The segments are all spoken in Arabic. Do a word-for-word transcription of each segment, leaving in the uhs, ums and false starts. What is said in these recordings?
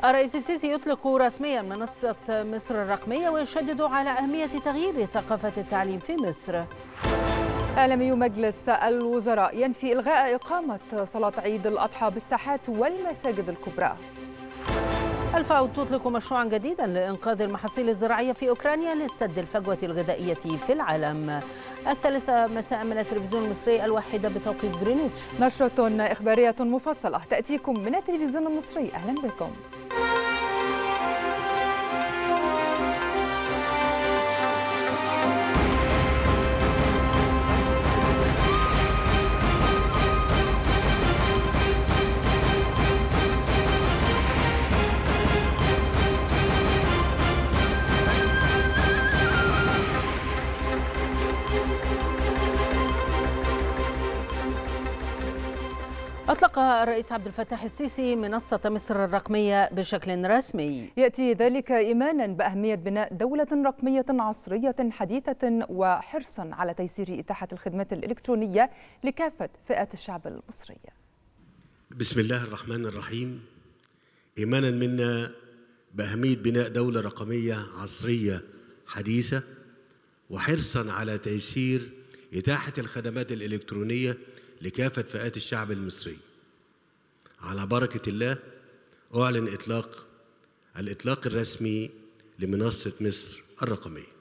الرئيس السيسي يطلق رسميا منصة مصر الرقمية ويشدد على أهمية تغيير ثقافة التعليم في مصر. إعلامي مجلس الوزراء ينفي إلغاء إقامة صلاة عيد الأضحى بالساحات والمساجد الكبرى. الفاو تطلق مشروعا جديدا لإنقاذ المحاصيل الزراعية في أوكرانيا لسد الفجوة الغذائية في العالم. الثالثة مساء من التلفزيون المصري الواحدة بتوقيت غرينتش. نشرة إخبارية مفصلة تأتيكم من التلفزيون المصري. أهلا بكم. أطلق الرئيس عبد الفتاح السيسي منصة مصر الرقمية بشكل رسمي. يأتي ذلك إيمانا بأهمية بناء دولة رقمية عصرية حديثة وحرصا على تيسير إتاحة الخدمات الإلكترونية لكافة فئات الشعب المصرية. بسم الله الرحمن الرحيم. إيمانا منا بأهمية بناء دولة رقمية عصرية حديثة وحرصا على تيسير إتاحة الخدمات الإلكترونية لكافة فئات الشعب المصري. على بركة الله أعلن إطلاق الإطلاق الرسمي لمنصة مصر الرقمية.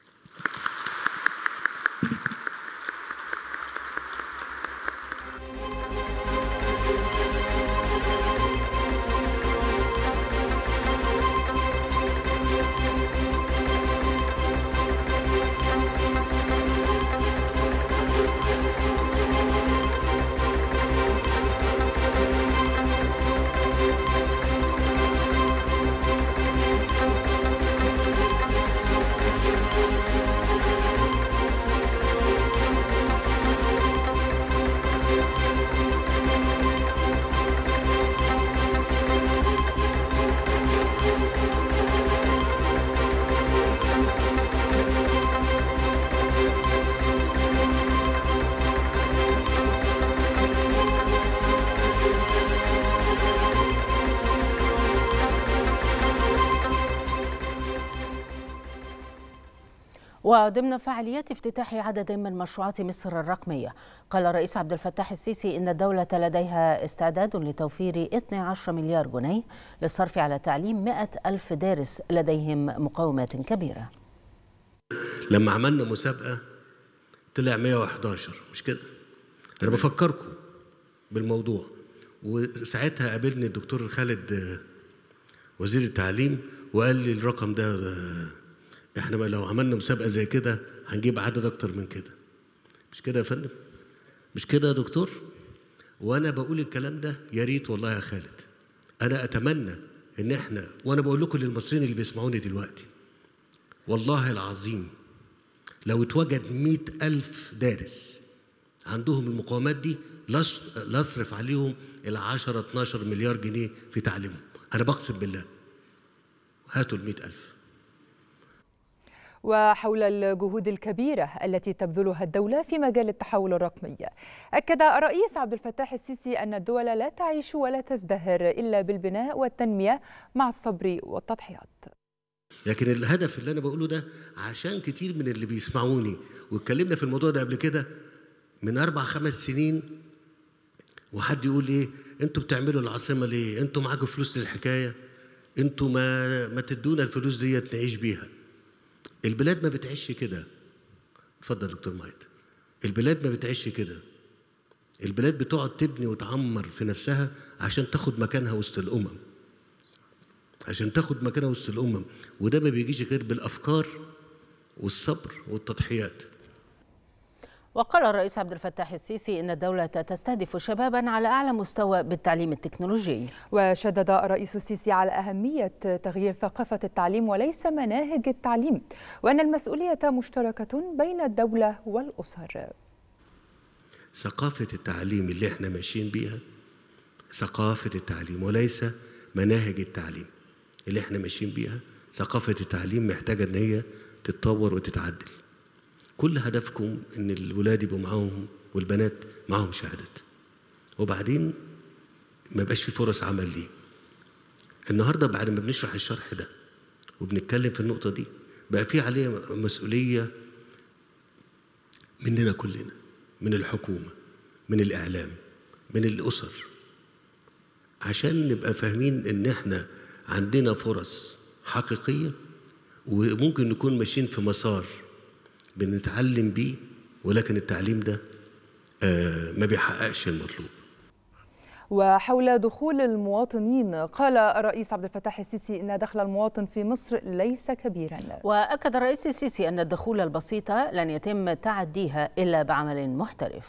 وضمن فعاليات افتتاح عدد من مشروعات مصر الرقمية، قال الرئيس عبد الفتاح السيسي إن الدولة لديها استعداد لتوفير اثني عشر مليار جنيه للصرف على تعليم مئة ألف دارس لديهم مقومات كبيرة. لما عملنا مسابقة طلع مئة وأحد عشر، مش كده؟ أنا بفكركم بالموضوع. وساعتها قابلني الدكتور خالد وزير التعليم وقال لي الرقم ده احنا لو عملنا مسابقه زي كده هنجيب عدد اكتر من كده. مش كده يا فندم؟ مش كده يا دكتور؟ وانا بقول الكلام ده يا ريت والله يا خالد. انا اتمنى ان احنا، وانا بقول لكم للمصريين اللي بيسمعوني دلوقتي، والله العظيم لو اتوجد مئة ألف دارس عندهم المقومات دي لاصرف عليهم ال عشرة اتناشر مليار جنيه في تعليمهم. انا بقسم بالله. هاتوا ال مئة ألف. وحول الجهود الكبيرة التي تبذلها الدولة في مجال التحول الرقمي، أكد الرئيس عبد الفتاح السيسي أن الدول لا تعيش ولا تزدهر إلا بالبناء والتنمية مع الصبر والتضحيات. لكن الهدف اللي أنا بقوله ده عشان كتير من اللي بيسمعوني، واتكلمنا في الموضوع ده قبل كده من أربع خمس سنين، وحد يقول إيه أنتوا بتعملوا العاصمة ليه؟ أنتوا معاكم فلوس للحكاية؟ أنتوا ما ما تدونا الفلوس ديت نعيش بيها. البلاد ما بتعيش كده. اتفضل دكتور مايد. البلاد ما بتعيش كده. البلاد بتقعد تبني وتعمر في نفسها عشان تاخد مكانها وسط الأمم. عشان تاخد مكانها وسط الأمم، وده ما بيجيش غير بالأفكار والصبر والتضحيات. وقال الرئيس عبد الفتاح السيسي إن الدولة تستهدف شبابا على أعلى مستوى بالتعليم التكنولوجي. وشدد الرئيس السيسي على أهمية تغيير ثقافة التعليم وليس مناهج التعليم، وأن المسؤولية مشتركة بين الدولة والأسر. ثقافة التعليم اللي احنا ماشيين بيها ثقافة التعليم وليس مناهج التعليم. اللي احنا ماشيين بيها ثقافة التعليم محتاجة ان هي تتطور وتتعدل. كل هدفكم ان الولاد يبقوا معاهم والبنات معاهم شهادات، وبعدين ما يبقاش في فرص عمل ليه. النهارده بعد ما بنشرح الشرح ده وبنتكلم في النقطة دي بقى في عليه مسؤولية مننا كلنا، من الحكومة، من الإعلام، من الأسر، عشان نبقى فاهمين إن إحنا عندنا فرص حقيقية وممكن نكون ماشيين في مسار بنتعلم بيه، ولكن التعليم ده آه ما بيحققش المطلوب. وحول دخول المواطنين، قال الرئيس عبد الفتاح السيسي إن دخل المواطن في مصر ليس كبيرا. وأكد الرئيس السيسي أن الدخول البسيطة لن يتم تعديها إلا بعمل محترف.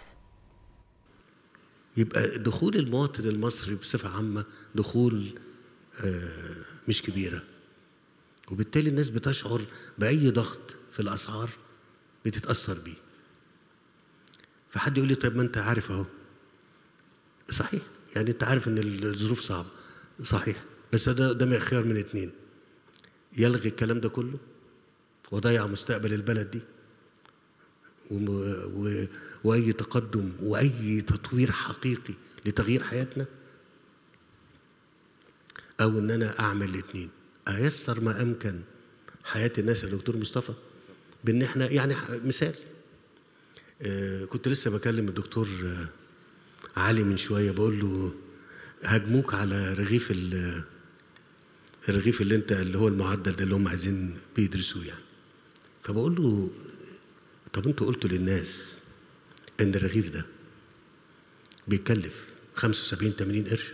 يبقى دخول المواطن المصري بصفة عامة دخول آه مش كبيرة، وبالتالي الناس بتشعر بأي ضغط في الأسعار بتتأثر بيه. فحد يقول لي طيب ما أنت عارف أهو، صحيح، يعني أنت عارف إن الظروف صعبة، صحيح، بس ده قدامي خيار من اتنين: يلغي الكلام ده كله وضيع مستقبل البلد دي و... و... وأي تقدم وأي تطوير حقيقي لتغيير حياتنا، أو إن أنا أعمل الاتنين، أيسر ما أمكن حياة الناس يا دكتور مصطفى، بإن إحنا يعني مثال. آه كنت لسه بكلم الدكتور آه علي من شوية، بقول له هاجموك على رغيف الرغيف اللي انت اللي هو المعدل ده اللي هم عايزين بيدرسوه يعني. فبقول له طب انتوا قلتوا للناس ان الرغيف ده بيتكلف خمسة وسبعين ثمانين قرش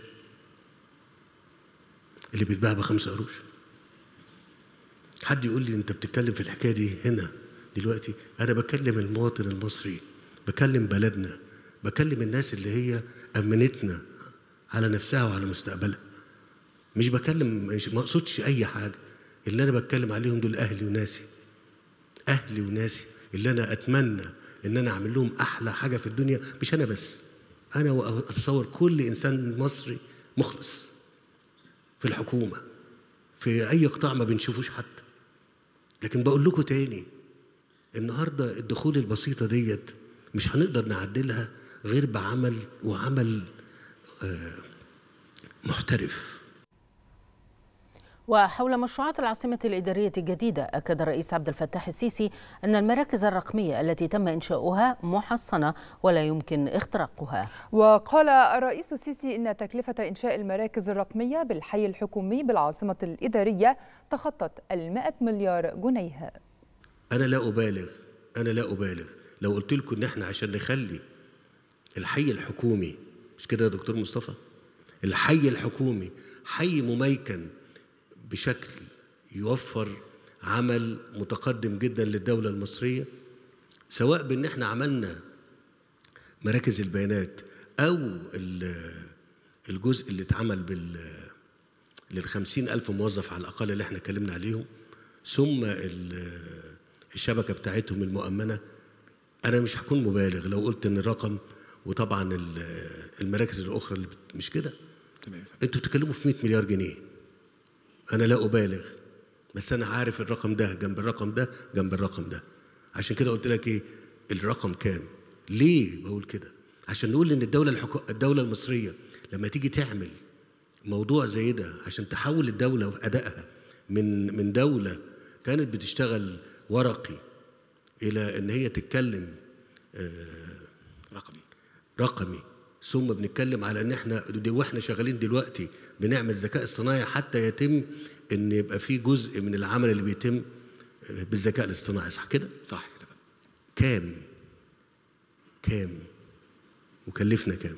اللي بيتباع بخمسة قروش. حد يقول لي انت بتتكلم في الحكايه دي هنا دلوقتي؟ انا بكلم المواطن المصري، بكلم بلدنا، بكلم الناس اللي هي امنتنا على نفسها وعلى مستقبلها. مش بكلم، مش ما اقصدش اي حاجه، اللي انا بتكلم عليهم دول اهلي وناسي، اهلي وناسي اللي انا اتمنى ان انا اعمل لهم احلى حاجه في الدنيا. مش انا بس، انا واتصور كل انسان مصري مخلص في الحكومه في اي قطاع ما بنشوفوش حتى. لكن بقول لكم تاني، النهارده الدخول البسيطه ديت مش هنقدر نعدلها غير بعمل وعمل محترف. وحول مشروعات العاصمة الإدارية الجديدة، أكد الرئيس عبد الفتاح السيسي أن المراكز الرقمية التي تم إنشاؤها محصنة ولا يمكن اختراقها. وقال الرئيس السيسي أن تكلفة إنشاء المراكز الرقمية بالحي الحكومي بالعاصمة الإدارية تخطت المائة مليار جنيه. أنا لا أبالغ، أنا لا أبالغ لو قلت لكم إن إحنا عشان نخلي الحي الحكومي، مش كده يا دكتور مصطفى، الحي الحكومي حي مميكن بشكل يوفر عمل متقدم جدا للدولة المصرية، سواء بأن احنا عملنا مراكز البيانات أو الجزء اللي اتعمل بال للخمسين ألف موظف على الأقل اللي احنا اتكلمنا عليهم، ثم الشبكة بتاعتهم المؤمنة. أنا مش هكون مبالغ لو قلت إن الرقم، وطبعا المراكز الأخرى اللي مش كده، انتوا بتتكلموا في مائة مليار جنيه. أنا لا أبالغ، بس أنا عارف الرقم ده جنب الرقم ده جنب الرقم ده. عشان كده قلت لك إيه الرقم كام. ليه بقول كده؟ عشان نقول إن الدولة الحكو... الدولة المصرية لما تيجي تعمل موضوع زي ده عشان تحول الدولة وأدائها من من دولة كانت بتشتغل ورقي إلى إن هي تتكلم آه رقمي رقمي ثم بنتكلم على ان احنا واحنا شغالين دلوقتي بنعمل ذكاء اصطناعي حتى يتم ان يبقى في جزء من العمل اللي بيتم بالذكاء الاصطناعي. صح كده؟ صح كده. كام كام وكلفنا كام؟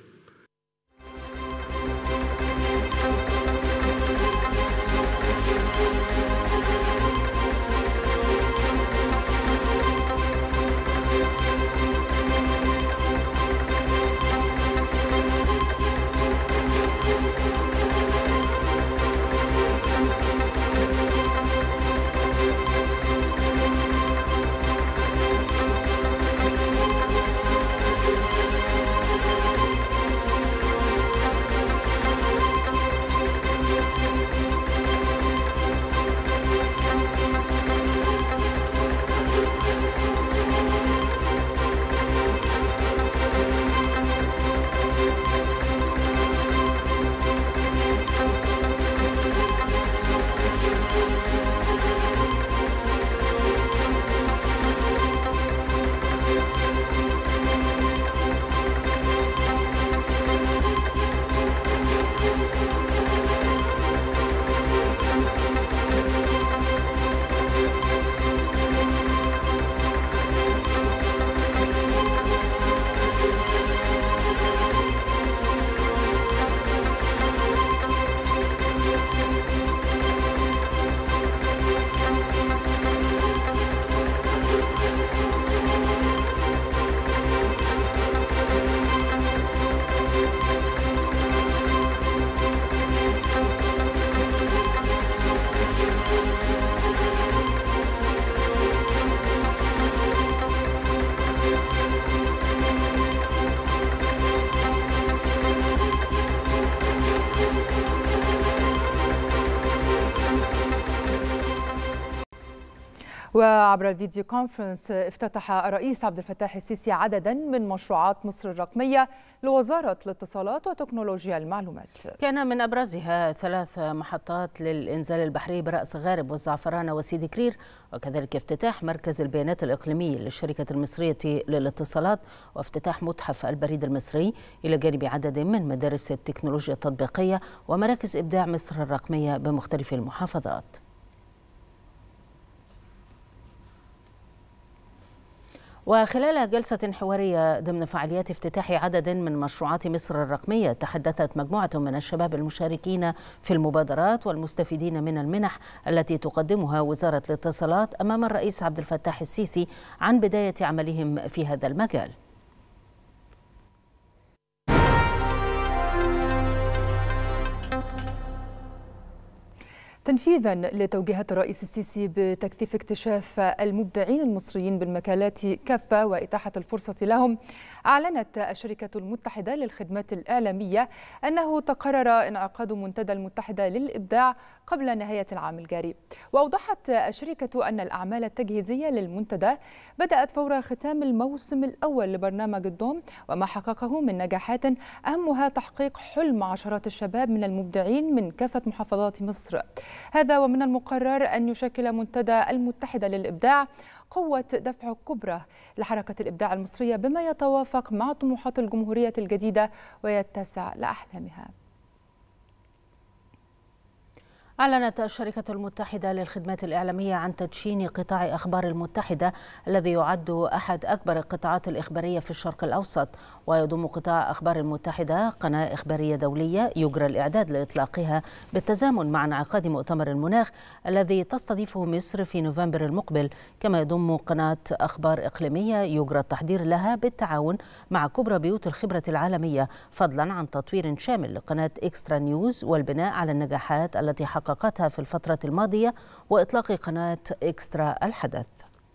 وعبر الفيديو كونفرنس افتتح الرئيس عبد الفتاح السيسي عددا من مشروعات مصر الرقمية لوزارة الاتصالات وتكنولوجيا المعلومات. كان من أبرزها ثلاث محطات للإنزال البحري برأس غارب والزعفرانة وسيدي كرير، وكذلك افتتاح مركز البيانات الإقليمي للشركة المصرية للاتصالات، وافتتاح متحف البريد المصري، إلى جانب عدد من مدارس التكنولوجيا التطبيقية ومراكز إبداع مصر الرقمية بمختلف المحافظات. وخلال جلسة حوارية ضمن فعاليات افتتاح عدد من مشروعات مصر الرقمية، تحدثت مجموعة من الشباب المشاركين في المبادرات والمستفيدين من المنح التي تقدمها وزارة الاتصالات أمام الرئيس عبد الفتاح السيسي عن بداية عملهم في هذا المجال. تنفيذا لتوجيهات الرئيس السيسي بتكثيف اكتشاف المبدعين المصريين بالمجالات كافة وإتاحة الفرصة لهم، أعلنت الشركة المتحدة للخدمات الإعلامية أنه تقرر انعقاد منتدى المتحدة للإبداع قبل نهاية العام الجاري. وأوضحت الشركة أن الأعمال التجهيزية للمنتدى بدأت فور ختام الموسم الأول لبرنامج الدوم، وما حققه من نجاحات أهمها تحقيق حلم عشرات الشباب من المبدعين من كافة محافظات مصر. هذا ومن المقرر أن يشكل منتدى المتحدة للإبداع قوة دفع كبرى لحركة الإبداع المصرية، بما يتوافق مع طموحات الجمهورية الجديدة ويتسع لأحلامها. أعلنت الشركة المتحدة للخدمات الإعلامية عن تدشين قطاع أخبار المتحدة، الذي يعد أحد أكبر القطاعات الإخبارية في الشرق الأوسط، ويضم قطاع أخبار المتحدة قناة إخبارية دولية يجرى الإعداد لإطلاقها بالتزامن مع انعقاد مؤتمر المناخ الذي تستضيفه مصر في نوفمبر المقبل، كما يضم قناة أخبار إقليمية يجرى التحضير لها بالتعاون مع كبرى بيوت الخبرة العالمية، فضلا عن تطوير شامل لقناة إكسترا نيوز والبناء على النجاحات التي حققتها في الفترة الماضية وإطلاق قناة إكسترا الحدث.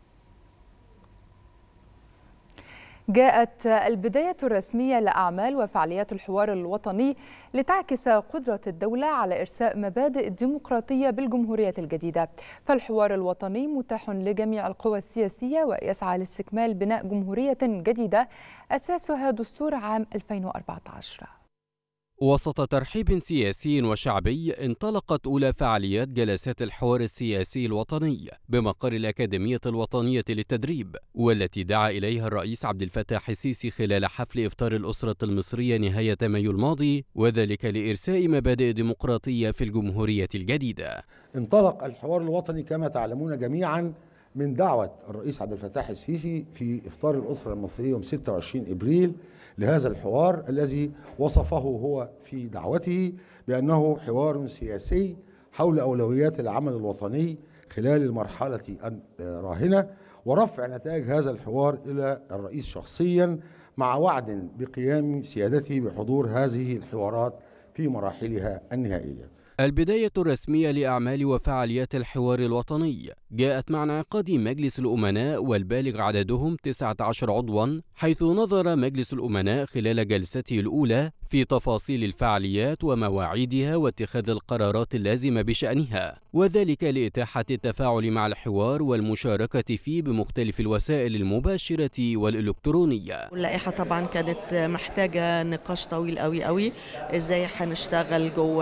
جاءت البداية الرسمية لأعمال وفعاليات الحوار الوطني لتعكس قدرة الدولة على إرساء مبادئ الديمقراطية بالجمهورية الجديدة. فالحوار الوطني متاح لجميع القوى السياسية ويسعى لاستكمال بناء جمهورية جديدة أساسها دستور عام ألفين وأربعة عشر. وسط ترحيب سياسي وشعبي، انطلقت أولى فعاليات جلسات الحوار السياسي الوطني بمقر الأكاديمية الوطنية للتدريب، والتي دعا إليها الرئيس عبد الفتاح السيسي خلال حفل إفطار الأسرة المصرية نهاية مايو الماضي، وذلك لإرساء مبادئ ديمقراطية في الجمهورية الجديدة. انطلق الحوار الوطني كما تعلمون جميعا من دعوة الرئيس عبد الفتاح السيسي في إفطار الأسرة المصرية يوم ستة وعشرين إبريل لهذا الحوار الذي وصفه هو في دعوته بأنه حوار سياسي حول أولويات العمل الوطني خلال المرحلة الراهنة، ورفع نتائج هذا الحوار إلى الرئيس شخصيا، مع وعد بقيام سيادته بحضور هذه الحوارات في مراحلها النهائية. البداية الرسمية لأعمال وفعاليات الحوار الوطني جاءت مع انعقاد مجلس الأمناء والبالغ عددهم تسعة عشر عضوا، حيث نظر مجلس الأمناء خلال جلسته الأولى في تفاصيل الفعاليات ومواعيدها واتخاذ القرارات اللازمة بشأنها، وذلك لإتاحة التفاعل مع الحوار والمشاركة فيه بمختلف الوسائل المباشرة والإلكترونية. اللائحة طبعا كانت محتاجة نقاش طويل قوي قوي، ازاي هنشتغل جوه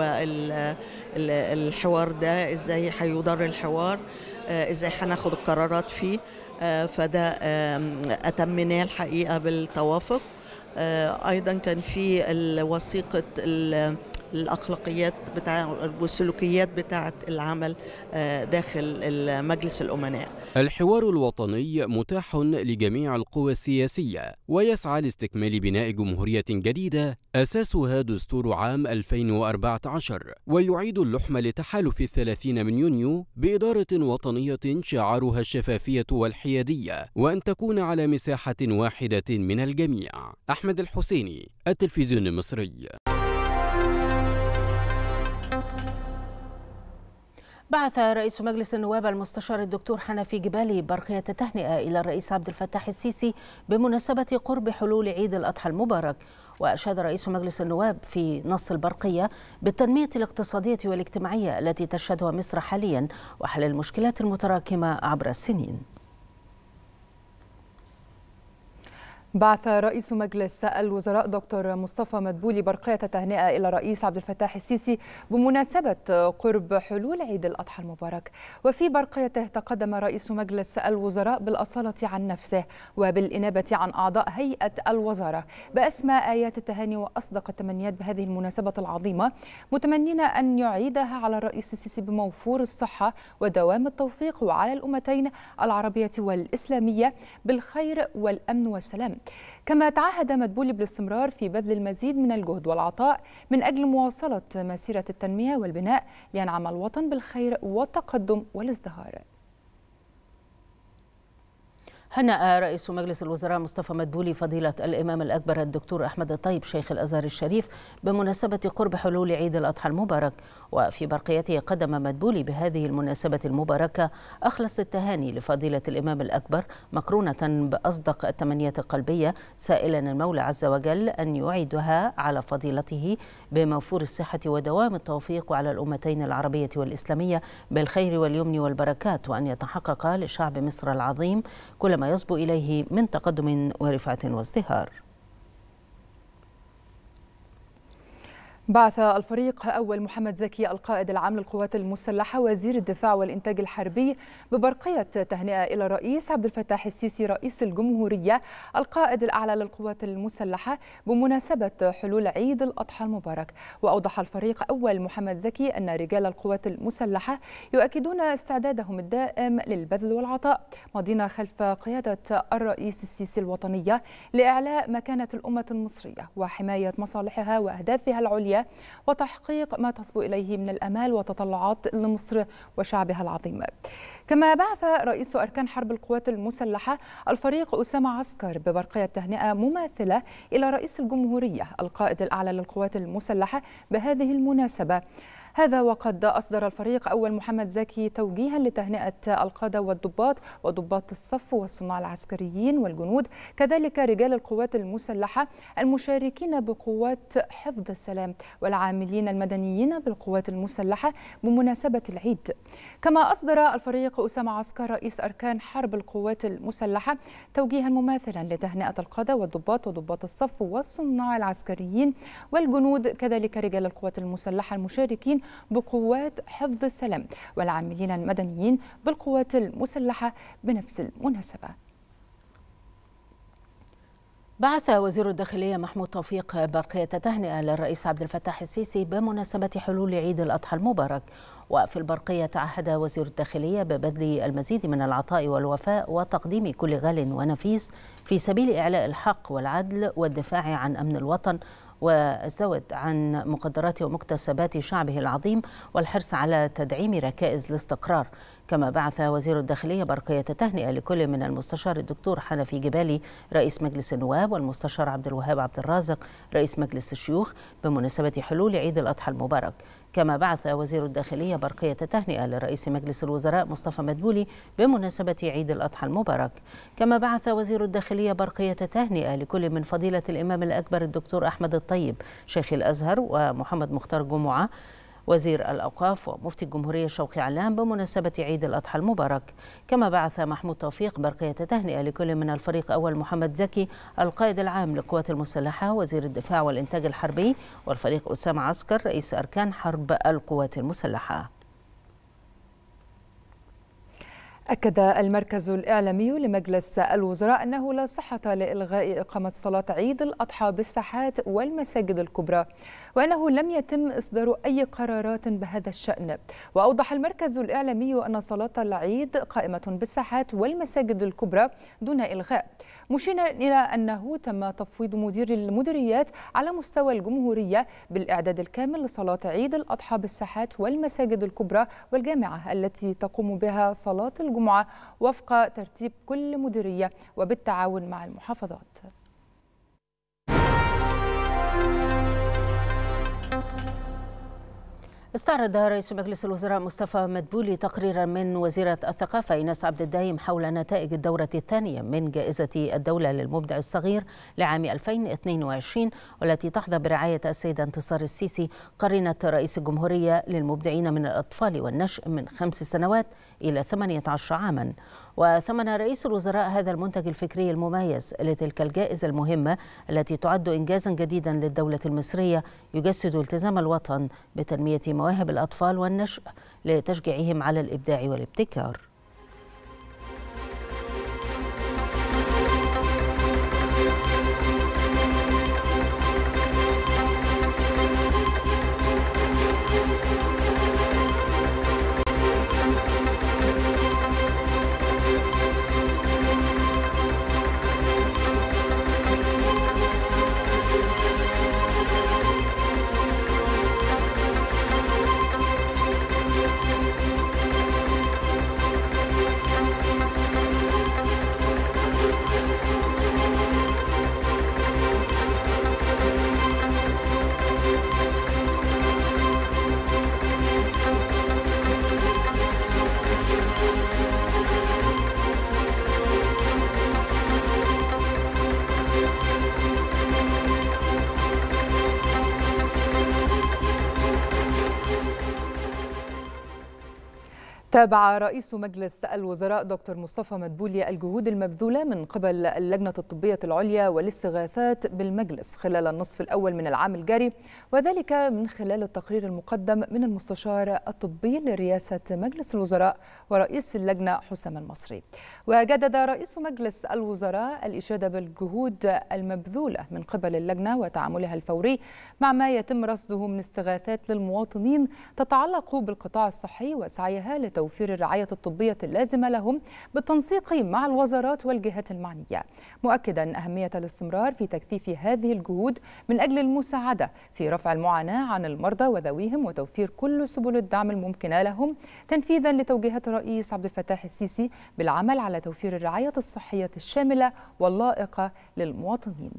الحوار ده، ازاي هيدار الحوار، ازاي هناخد القرارات فيه، فده أتمناه الحقيقة بالتوافق. أيضا كان في وثيقة الأخلاقيات بتاع والسلوكيات بتاعة العمل داخل مجلس الأمناء. الحوار الوطني متاح لجميع القوى السياسية، ويسعى لاستكمال بناء جمهورية جديدة أساسها دستور عام ألفين وأربعة عشر، ويعيد اللحم لتحالف الثلاثين من يونيو بإدارة وطنية شعارها الشفافية والحيادية، وأن تكون على مساحة واحدة من الجميع. أحمد الحسيني، التلفزيون المصري. بعث رئيس مجلس النواب المستشار الدكتور حنفي جبالي برقية تهنئة إلى الرئيس عبد الفتاح السيسي بمناسبة قرب حلول عيد الأضحى المبارك. وأشاد رئيس مجلس النواب في نص البرقية بالتنمية الاقتصادية والاجتماعية التي تشهدها مصر حاليا وحل المشكلات المتراكمة عبر السنين. بعث رئيس مجلس الوزراء دكتور مصطفى مدبولي برقية تهنئة إلى الرئيس عبد الفتاح السيسي بمناسبة قرب حلول عيد الأضحى المبارك. وفي برقيته تقدم رئيس مجلس الوزراء بالأصالة عن نفسه وبالإنابة عن أعضاء هيئة الوزارة بأسمى آيات التهاني وأصدق التمنيات بهذه المناسبة العظيمة، متمنين أن يعيدها على الرئيس السيسي بموفور الصحة ودوام التوفيق، وعلى الأمتين العربية والإسلامية بالخير والأمن والسلام. كما تعهد مدبولي بالاستمرار في بذل المزيد من الجهد والعطاء من أجل مواصلة مسيرة التنمية والبناء لينعم الوطن بالخير والتقدم والازدهار. هنأ رئيس مجلس الوزراء مصطفى مدبولي فضيلة الإمام الأكبر الدكتور أحمد الطيب شيخ الأزهر الشريف بمناسبة قرب حلول عيد الأضحى المبارك. وفي برقيته قدم مدبولي بهذه المناسبة المباركة أخلص التهاني لفضيلة الإمام الأكبر مقرونة بأصدق التمنيات القلبية، سائلا المولى عز وجل أن يعيدها على فضيلته بموفور الصحة ودوام التوفيق، وعلى الأمتين العربية والإسلامية بالخير واليمن والبركات، وأن يتحقق لشعب مصر العظيم كل ما يصبو إليه من تقدم ورفعة وازدهار. بعث الفريق أول محمد زكي القائد العام للقوات المسلحة وزير الدفاع والإنتاج الحربي ببرقية تهنئة إلى الرئيس عبد الفتاح السيسي رئيس الجمهورية القائد الأعلى للقوات المسلحة بمناسبة حلول عيد الأضحى المبارك. وأوضح الفريق أول محمد زكي أن رجال القوات المسلحة يؤكدون استعدادهم الدائم للبذل والعطاء، ماضين خلف قيادة الرئيس السيسي الوطنية لإعلاء مكانة الأمة المصرية وحماية مصالحها وأهدافها العليا وتحقيق ما تصبو إليه من الأمال وتطلعات لمصر وشعبها العظيم. كما بعث رئيس أركان حرب القوات المسلحة الفريق أسامة عسكر ببرقية تهنئة مماثلة إلى رئيس الجمهورية القائد الأعلى للقوات المسلحة بهذه المناسبة. هذا وقد أصدر الفريق أول محمد زكي توجيها لتهنئة القادة والضباط وضباط الصف والصناع العسكريين والجنود، كذلك رجال القوات المسلحة المشاركين بقوات حفظ السلام والعاملين المدنيين بالقوات المسلحة بمناسبة العيد. كما أصدر الفريق أسامة عسكر رئيس أركان حرب القوات المسلحة توجيها مماثلا لتهنئة القادة والضباط وضباط الصف والصناع العسكريين والجنود، كذلك رجال القوات المسلحة المشاركين بقوات حفظ السلام والعاملين المدنيين بالقوات المسلحة بنفس المناسبة. بعث وزير الداخلية محمود توفيق برقية تهنئة للرئيس عبد الفتاح السيسي بمناسبة حلول عيد الأضحى المبارك. وفي البرقية تعهد وزير الداخلية ببذل المزيد من العطاء والوفاء وتقديم كل غال ونفيس في سبيل إعلاء الحق والعدل والدفاع عن أمن الوطن والزود عن مقدرات ومكتسبات شعبه العظيم والحرص على تدعيم ركائز الاستقرار. كما بعث وزير الداخلية برقية تهنئة لكل من المستشار الدكتور حنفي جبالي رئيس مجلس النواب والمستشار عبد الوهاب عبد الرازق رئيس مجلس الشيوخ بمناسبة حلول عيد الأضحى المبارك. كما بعث وزير الداخلية برقية تهنئة لرئيس مجلس الوزراء مصطفى مدبولي بمناسبة عيد الأضحى المبارك. كما بعث وزير الداخلية برقية تهنئة لكل من فضيلة الإمام الأكبر الدكتور أحمد الطيب شيخ الأزهر ومحمد مختار جمعة وزير الأوقاف ومفتي الجمهورية شوقي علام بمناسبة عيد الأضحى المبارك. كما بعث محمود توفيق برقية تهنئة لكل من الفريق أول محمد زكي القائد العام للقوات المسلحة وزير الدفاع والإنتاج الحربي والفريق أسامة عسكر رئيس أركان حرب القوات المسلحة. أكد المركز الإعلامي لمجلس الوزراء أنه لا صحة لإلغاء إقامة صلاة عيد الأضحى بالساحات والمساجد الكبرى، وأنه لم يتم إصدار أي قرارات بهذا الشأن. وأوضح المركز الإعلامي أن صلاة العيد قائمة بالساحات والمساجد الكبرى دون إلغاء، مشيرا إلى أنه تم تفويض مدير المديريات على مستوى الجمهورية بالإعداد الكامل لصلاة عيد الأضحى بالساحات والمساجد الكبرى والجامعة التي تقوم بها صلاة الجمعة وفق ترتيب كل مديرية وبالتعاون مع المحافظات. استعرض رئيس مجلس الوزراء مصطفى مدبولي تقريرا من وزيرة الثقافة إيناس عبد الدايم حول نتائج الدورة الثانية من جائزة الدولة للمبدع الصغير لعام ألفين واثنين وعشرين، والتي تحظى برعاية السيدة انتصار السيسي قرينة رئيس الجمهورية للمبدعين من الأطفال والنشء من خمس سنوات إلى ثمانية عشر عاما. وثمن رئيس الوزراء هذا المنتج الفكري المميز لتلك الجائزة المهمة التي تعد إنجازا جديدا للدولة المصرية يجسد التزام الوطن بتنمية مواهب الأطفال والنشء لتشجيعهم على الإبداع والابتكار. تابع رئيس مجلس الوزراء دكتور مصطفى مدبولي الجهود المبذولة من قبل اللجنة الطبية العليا والاستغاثات بالمجلس خلال النصف الأول من العام الجاري، وذلك من خلال التقرير المقدم من المستشار الطبي لرئاسة مجلس الوزراء ورئيس اللجنة حسام المصري. وجدد رئيس مجلس الوزراء الإشادة بالجهود المبذولة من قبل اللجنة وتعاملها الفوري مع ما يتم رصده من استغاثات للمواطنين تتعلق بالقطاع الصحي وسعيها لتوفير توفير الرعاية الطبية اللازمة لهم بالتنسيق مع الوزارات والجهات المعنية، مؤكدا أهمية الاستمرار في تكثيف هذه الجهود من أجل المساعدة في رفع المعاناة عن المرضى وذويهم وتوفير كل سبل الدعم الممكنة لهم تنفيذا لتوجيهات الرئيس عبد الفتاح السيسي بالعمل على توفير الرعاية الصحية الشاملة واللائقة للمواطنين.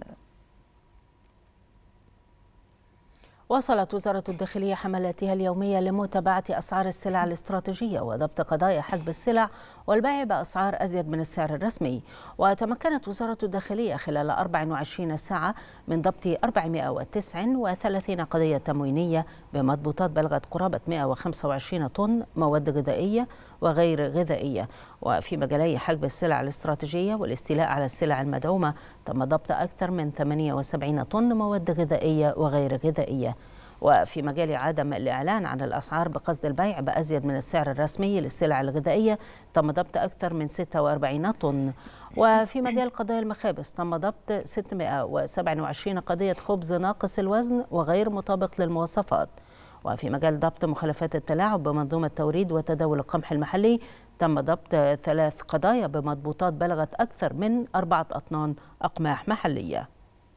واصلت وزارة الداخلية حملاتها اليومية لمتابعة أسعار السلع الاستراتيجية وضبط قضايا حجب السلع والبيع بأسعار أزيد من السعر الرسمي. وتمكنت وزارة الداخلية خلال أربع وعشرين ساعة من ضبط أربعمائة وتسعة وثلاثين قضية تموينية بمضبوطات بلغت قرابة مائة وخمسة وعشرين طن مواد غذائية وغير غذائية. وفي مجالي حجب السلع الاستراتيجية والاستيلاء على السلع المدعومة تم ضبط أكثر من ثمانية وسبعين طن مواد غذائية وغير غذائية. وفي مجال عدم الإعلان عن الأسعار بقصد البيع بأزيد من السعر الرسمي للسلع الغذائية تم ضبط أكثر من ستة وأربعين طن. وفي مجال قضايا المخابز تم ضبط ستمائة وسبعة وعشرين قضية خبز ناقص الوزن وغير مطابق للمواصفات. وفي مجال ضبط مخالفات التلاعب بمنظومة توريد وتداول القمح المحلي تم ضبط ثلاث قضايا بمضبوطات بلغت أكثر من أربعة أطنان أقماح محلية.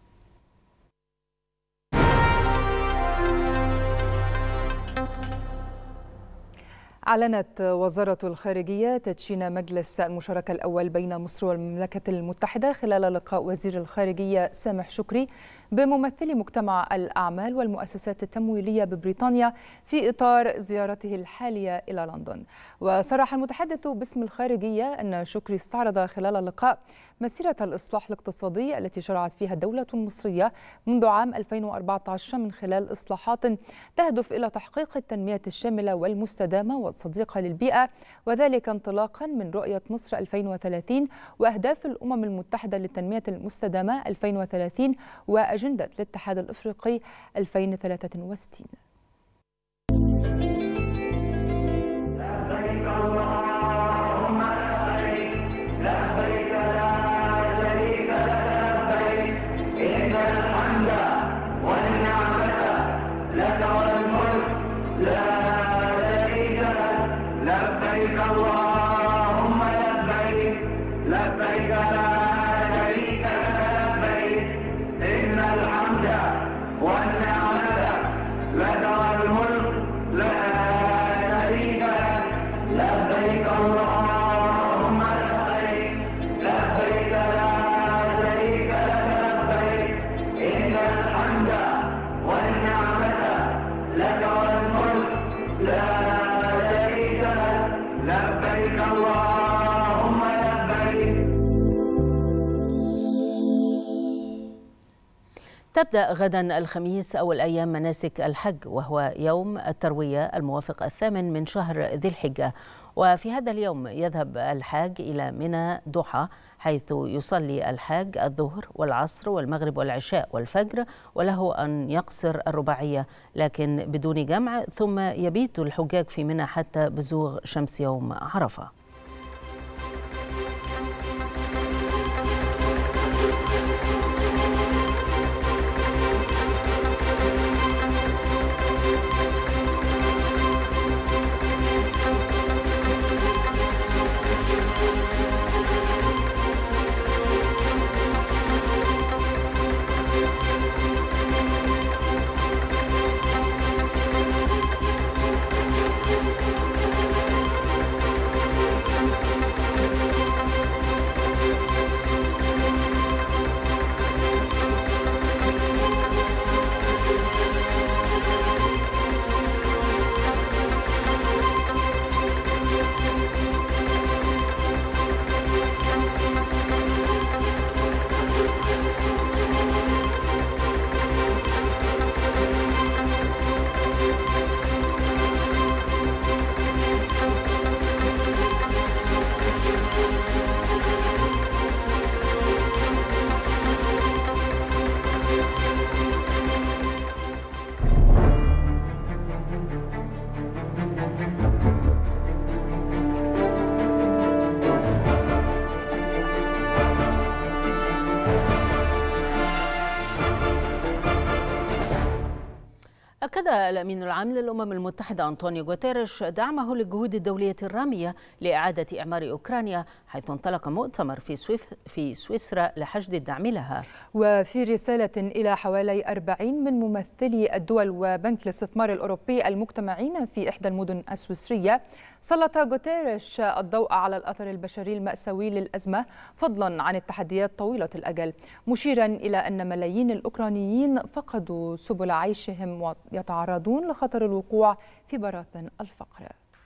أعلنت وزارة الخارجية تدشين مجلس المشاركة الأول بين مصر والمملكة المتحدة خلال لقاء وزير الخارجية سامح شكري بممثلي مجتمع الأعمال والمؤسسات التمويلية ببريطانيا في إطار زيارته الحالية إلى لندن. وصرح المتحدث باسم الخارجية أن شكري استعرض خلال اللقاء مسيرة الإصلاح الاقتصادي التي شرعت فيها الدولة المصرية منذ عام ألفين وأربعة عشر من خلال إصلاحات تهدف إلى تحقيق التنمية الشاملة والمستدامة والصديقة للبيئة، وذلك انطلاقا من رؤية مصر ألفين وثلاثين وأهداف الأمم المتحدة للتنمية المستدامة ألفين وثلاثين وأجندة الاتحاد الأفريقي ألفين وثلاثة وستين. والنعمة لك والملك لا تبدأ غدا الخميس أول أيام مناسك الحج، وهو يوم التروية الموافق الثامن من شهر ذي الحجة. وفي هذا اليوم يذهب الحاج إلى منى ضحى، حيث يصلي الحاج الظهر والعصر والمغرب والعشاء والفجر، وله أن يقصر الرباعية لكن بدون جمع، ثم يبيت الحجاج في منى حتى بزوغ شمس يوم عرفة. أكد الأمين العام للأمم المتحدة أنطونيو غوتيريش دعمه للجهود الدولية الرامية لإعادة إعمار أوكرانيا، حيث انطلق مؤتمر في سويف في سويسرا لحشد الدعم لها. وفي رسالة إلى حوالي أربعين من ممثلي الدول وبنك الاستثمار الأوروبي المجتمعين في إحدى المدن السويسرية، سلط غوتيريش الضوء على الأثر البشري المأساوي للأزمة فضلا عن التحديات طويلة الأجل، مشيرا إلى أن ملايين الأوكرانيين فقدوا سبل عيشهم يتعرضون لخطر الوقوع في براثن الفقر.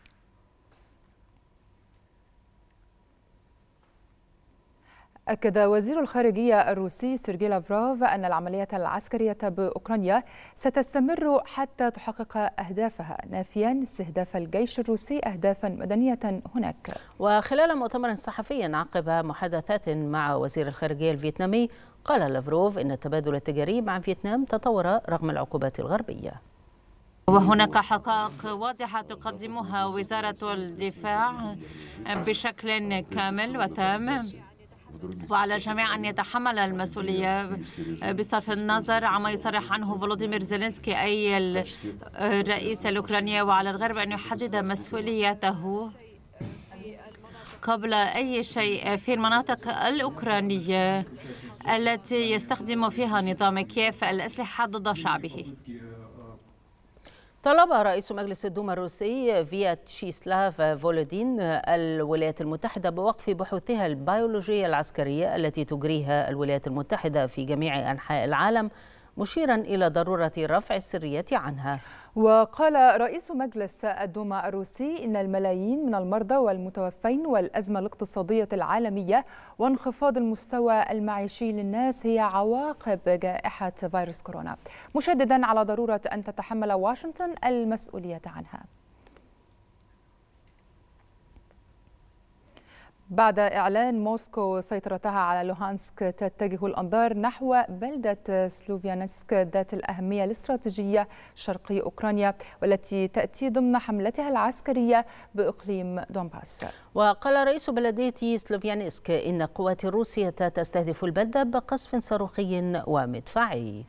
أكد وزير الخارجية الروسي سيرجي لافروف أن العملية العسكرية بأوكرانيا ستستمر حتى تحقق أهدافها، نافيا استهداف الجيش الروسي أهدافا مدنية هناك. وخلال مؤتمر صحفي عقب محادثات مع وزير الخارجية الفيتنامي، قال لافروف إن التبادل التجاري مع فيتنام تطور رغم العقوبات الغربية. وهناك حقائق واضحة تقدمها وزارة الدفاع بشكل كامل وتام، وعلى الجميع أن يتحمل المسؤولية بصرف النظر عما يصرح عنه فولوديمير زيلينسكي أي الرئيس الأوكراني، وعلى الغرب أن يحدد مسؤوليته قبل أي شيء في المناطق الأوكرانية التي يستخدم فيها نظام كييف الأسلحة ضد شعبه. طلب رئيس مجلس الدوما الروسي فياتشيسلاف فولودين الولايات المتحدة بوقف بحوثها البيولوجية العسكرية التي تجريها الولايات المتحدة في جميع أنحاء العالم، مشيرا إلى ضرورة رفع السرية عنها. وقال رئيس مجلس الدوما الروسي إن الملايين من المرضى والمتوفين والأزمة الاقتصادية العالمية وانخفاض المستوى المعيشي للناس هي عواقب جائحة فيروس كورونا، مشددا على ضرورة أن تتحمل واشنطن المسؤولية عنها. بعد إعلان موسكو سيطرتها على لوهانسك، تتجه الأنظار نحو بلدة سلوفيانسك ذات الأهمية الاستراتيجية شرقي أوكرانيا، والتي تأتي ضمن حملتها العسكرية بإقليم دونباس. وقال رئيس بلدية سلوفيانسك إن القوات الروسية تستهدف البلدة بقصف صاروخي ومدفعي.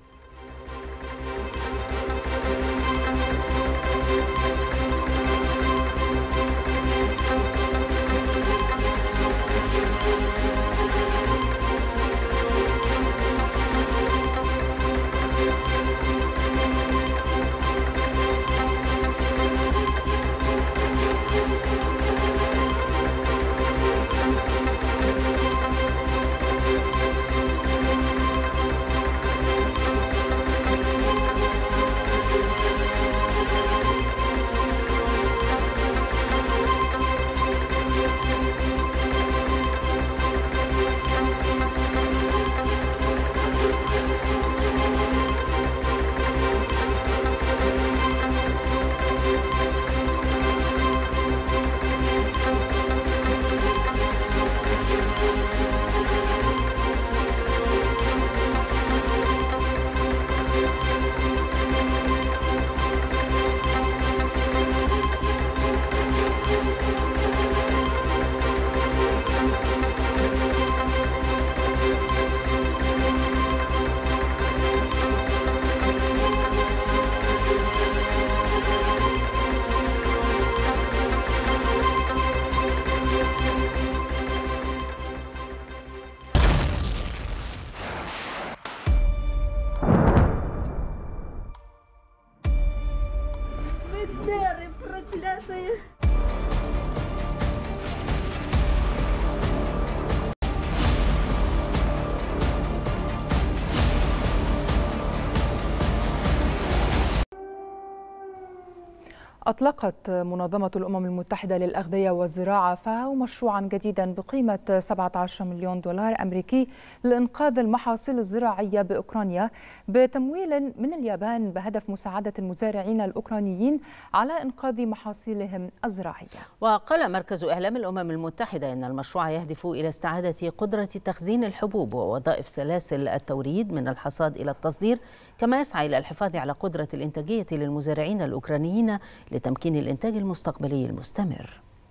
أطلقت منظمة الأمم المتحدة للأغذية والزراعة فاو مشروعا جديدا بقيمة سبعة عشر مليون دولار أمريكي لإنقاذ المحاصيل الزراعية بأوكرانيا بتمويل من اليابان بهدف مساعدة المزارعين الأوكرانيين على إنقاذ محاصيلهم الزراعية. وقال مركز إعلام الأمم المتحدة إن المشروع يهدف إلى استعادة قدرة تخزين الحبوب ووظائف سلاسل التوريد من الحصاد إلى التصدير، كما يسعى إلى الحفاظ على قدرة الإنتاجية للمزارعين الأوكرانيين لتمكين الإنتاج المستقبلي المستمر.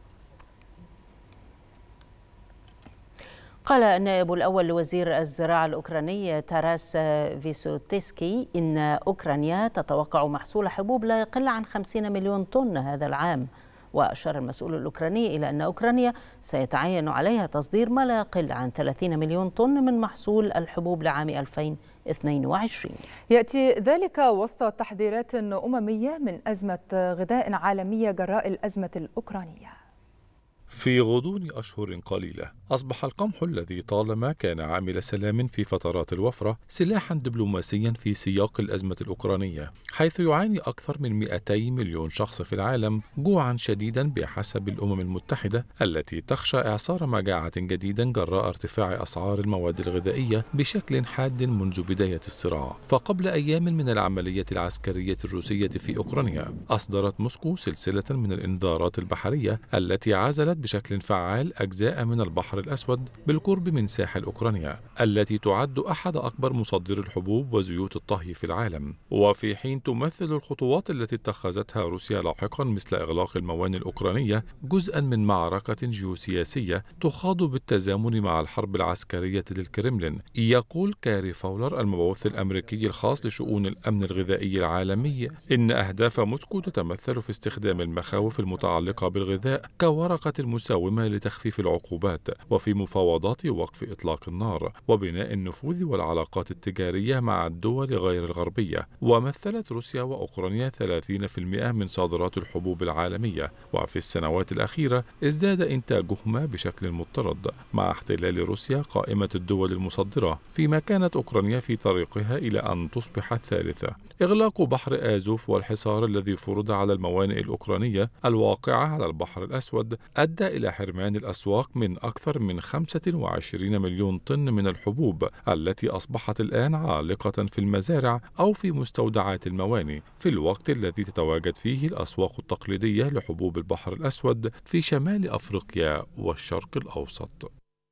قال النائب الأول لوزير الزراعة الأوكراني تاراس فيسوتسكي إن أوكرانيا تتوقع محصول حبوب لا يقل عن خمسين مليون طن هذا العام. وأشار المسؤول الأوكراني إلى أن أوكرانيا سيتعين عليها تصدير ما لا يقل عن ثلاثين مليون طن من محصول الحبوب لعام ألفين واثنين وعشرين. يأتي ذلك وسط تحذيرات أممية من أزمة غذاء عالمية جراء الأزمة الأوكرانية. في غضون أشهر قليلة أصبح القمح الذي طالما كان عامل سلام في فترات الوفرة سلاحا دبلوماسيا في سياق الأزمة الأوكرانية، حيث يعاني أكثر من مئتي مليون شخص في العالم جوعا شديدا بحسب الأمم المتحدة، التي تخشى إعصار مجاعة جديدا جراء ارتفاع أسعار المواد الغذائية بشكل حاد منذ بداية الصراع. فقبل أيام من العملية العسكرية الروسية في أوكرانيا أصدرت موسكو سلسلة من الإنذارات البحرية التي عزلت بشكل فعال أجزاء من البحر الأسود بالقرب من ساحل أوكرانيا، التي تعد أحد أكبر مصدري الحبوب وزيوت الطهي في العالم. وفي حين تمثل الخطوات التي اتخذتها روسيا لاحقا مثل إغلاق الموانئ الأوكرانية جزءا من معركة جيوسياسية تخاض بالتزامن مع الحرب العسكرية للكرملين. يقول كاري فاولر المبعوث الأمريكي الخاص لشؤون الأمن الغذائي العالمي إن أهداف موسكو تتمثل في استخدام المخاوف المتعلقة بالغذاء كورقة المساومة لتخفيف العقوبات، وفي مفاوضات وقف إطلاق النار، وبناء النفوذ والعلاقات التجارية مع الدول غير الغربية. ومثلت روسيا وأوكرانيا ثلاثين بالمئة من صادرات الحبوب العالمية، وفي السنوات الأخيرة ازداد إنتاجهما بشكل مضطرد مع احتلال روسيا قائمة الدول المصدرة، فيما كانت أوكرانيا في طريقها إلى أن تصبح الثالثة. إغلاق بحر آزوف والحصار الذي فرض على الموانئ الأوكرانية الواقعة على البحر الأسود أدى إلى حرمان الأسواق من أكثر من خمسة وعشرين مليون طن من الحبوب التي أصبحت الآن عالقة في المزارع أو في مستودعات الموانئ، في الوقت الذي تتواجد فيه الأسواق التقليدية لحبوب البحر الأسود في شمال أفريقيا والشرق الأوسط.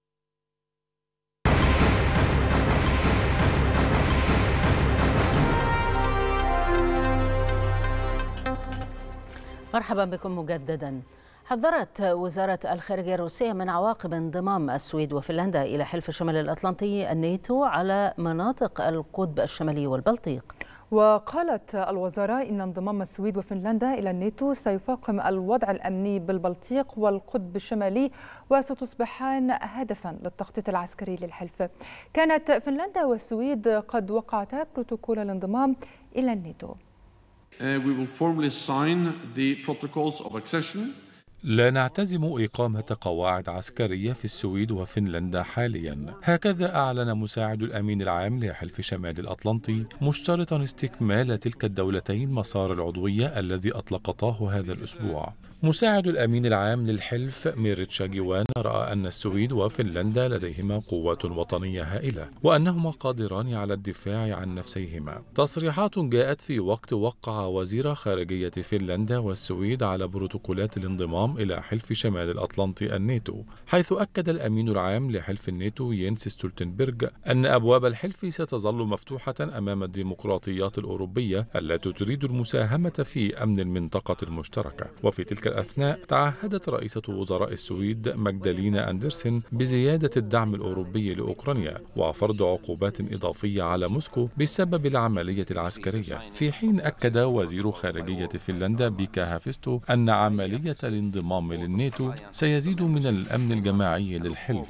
مرحبا بكم مجددا. حذرت وزارة الخارجية الروسية من عواقب انضمام السويد وفنلندا إلى حلف شمال الأطلنطي الناتو على مناطق القطب الشمالي والبلطيق. وقالت الوزارة إن انضمام السويد وفنلندا إلى الناتو سيفاقم الوضع الأمني بالبلطيق والقطب الشمالي وستصبحان هدفا للتخطيط العسكري للحلف. كانت فنلندا والسويد قد وقعتا بروتوكول الانضمام إلى الناتو. We will formally sign the protocols of accession. لا نعتزم إقامة قواعد عسكرية في السويد وفنلندا حاليا، هكذا أعلن مساعد الأمين العام لحلف شمال الأطلنطي، مشترطا استكمال تلك الدولتين مسار العضوية الذي أطلقتاه هذا الأسبوع. مساعد الأمين العام للحلف ميريتشا جيوان رأى أن السويد وفنلندا لديهما قوات وطنية هائلة وأنهما قادران على الدفاع عن نفسيهما. تصريحات جاءت في وقت وقع وزير خارجية فنلندا والسويد على بروتوكولات الانضمام إلى حلف شمال الأطلنطي الناتو، حيث أكد الأمين العام لحلف الناتو ينس ستولتنبرغ أن أبواب الحلف ستظل مفتوحة أمام الديمقراطيات الأوروبية التي تريد المساهمة في أمن المنطقة المشتركة. وفي تلك الأثناء تعهدت رئيسة وزراء السويد ماغدالينا أندرسن بزيادة الدعم الأوروبي لأوكرانيا وفرض عقوبات إضافية على موسكو بسبب العملية العسكرية، في حين أكد وزير خارجية فنلندا بيكا هافستو أن عملية الانضمام للناتو سيزيد من الأمن الجماعي للحلف.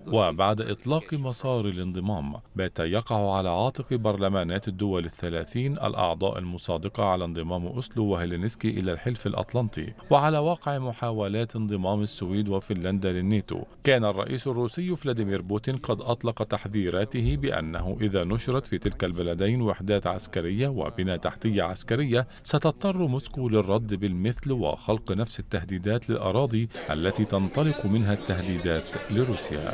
وبعد إطلاق مسار الانضمام بات يقع على عاتق برلمانات الدول الثلاثين الأعضاء المصادقة على انضمام أوسلو وهيلينسكي إلى الحلف الأطلنطي، وعلى واقع محاولات انضمام السويد وفنلندا للناتو. كان الرئيس الروسي فلاديمير بوتين قد أطلق تحذيراته بأنه إذا نشرت في تلك البلدين وحدات عسكرية وبنى تحتية عسكرية ستضطر موسكو للرد بالمثل وخلق نفس التهديدات للأراضي التي تنطلق منها التهديدات لروسيا.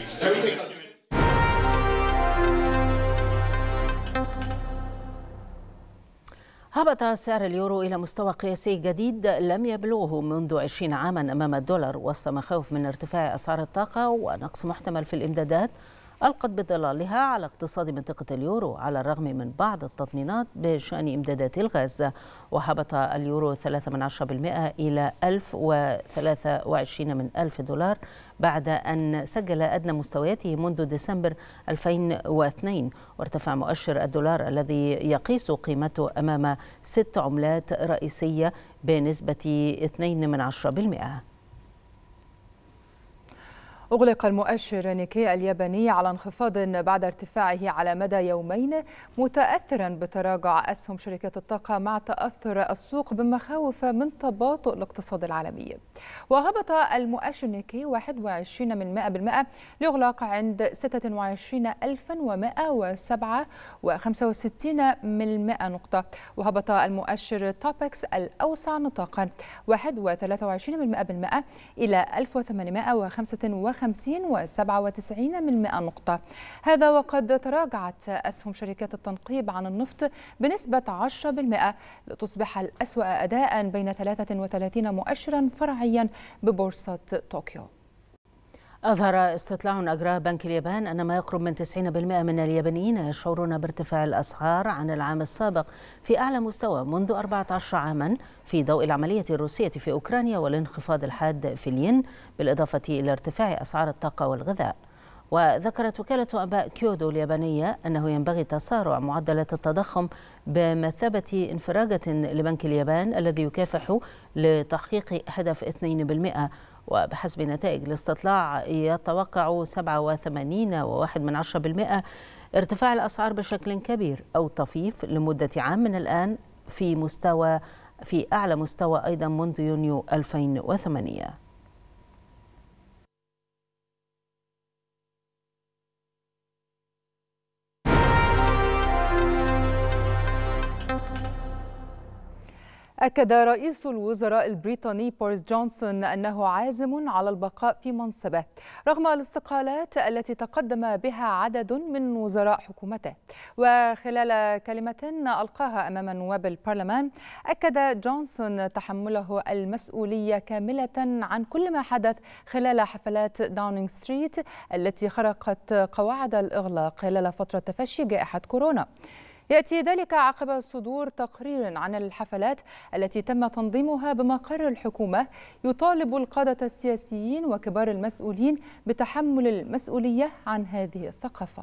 هبط سعر اليورو إلى مستوى قياسي جديد لم يبلغه منذ عشرين عاما أمام الدولار، وسط مخاوف من ارتفاع أسعار الطاقة ونقص محتمل في الإمدادات ألقت بظلالها على اقتصاد منطقة اليورو، على الرغم من بعض التطمينات بشأن إمدادات الغاز. وهبط اليورو ثلاثة من عشرة بالمئة إلى ألف وثلاثة وعشرين من ألف دولار بعد أن سجل أدنى مستوياته منذ ديسمبر ألفين واثنين. وارتفع مؤشر الدولار الذي يقيس قيمته أمام ست عملات رئيسية بنسبة اثنين من عشرة بالمئة. أغلق المؤشر نيكي الياباني على انخفاض بعد ارتفاعه على مدى يومين، متأثرا بتراجع أسهم شركات الطاقة مع تأثر السوق بمخاوف من تباطؤ الاقتصاد العالمي. وهبط المؤشر نيكي واحد وعشرين من مئة بالمئة ليغلق عند ستة وعشرين ألفا ومئة وسبعة وخمسة وستين من مئة نقطة. وهبط المؤشر توبكس الأوسع نطاقا واحد وثلاثة وعشرين من مئة بالمئة إلى ألف وثمانمئة وخمسة وخمسين وسبعة وتسعين من مئة نقطة. هذا وقد تراجعت أسهم شركات التنقيب عن النفط بنسبة عشرة بالمئة لتصبح الأسوأ أداء بين ثلاثة وثلاثين مؤشرا فرعيا ببورصة طوكيو. أظهر استطلاع أجراه بنك اليابان أن ما يقرب من تسعين بالمئة من اليابانيين يشعرون بارتفاع الأسعار عن العام السابق في أعلى مستوى منذ أربعة عشر عاما، في ضوء العملية الروسية في أوكرانيا والانخفاض الحاد في الين، بالإضافة إلى ارتفاع أسعار الطاقة والغذاء. وذكرت وكالة أنباء كيودو اليابانية أنه ينبغي تسارع معدلات التضخم بمثابة انفراجة لبنك اليابان الذي يكافح لتحقيق هدف اثنين بالمئة. وبحسب نتائج الاستطلاع يتوقع سبعة وثمانين فاصلة واحد من عشرة بالمئة ارتفاع الأسعار بشكل كبير أو طفيف لمدة عام من الآن، في مستوى في أعلى مستوى أيضا منذ يونيو ألفين وثمانية. أكد رئيس الوزراء البريطاني بوريس جونسون أنه عازم على البقاء في منصبه رغم الاستقالات التي تقدم بها عدد من وزراء حكومته. وخلال كلمة ألقاها أمام نواب البرلمان، أكد جونسون تحمله المسؤولية كاملة عن كل ما حدث خلال حفلات داونينغ ستريت التي خرقت قواعد الإغلاق خلال فترة تفشي جائحة كورونا. يأتي ذلك عقب صدور تقرير عن الحفلات التي تم تنظيمها بمقر الحكومة يطالب القادة السياسيين وكبار المسؤولين بتحمل المسؤولية عن هذه الثقافة.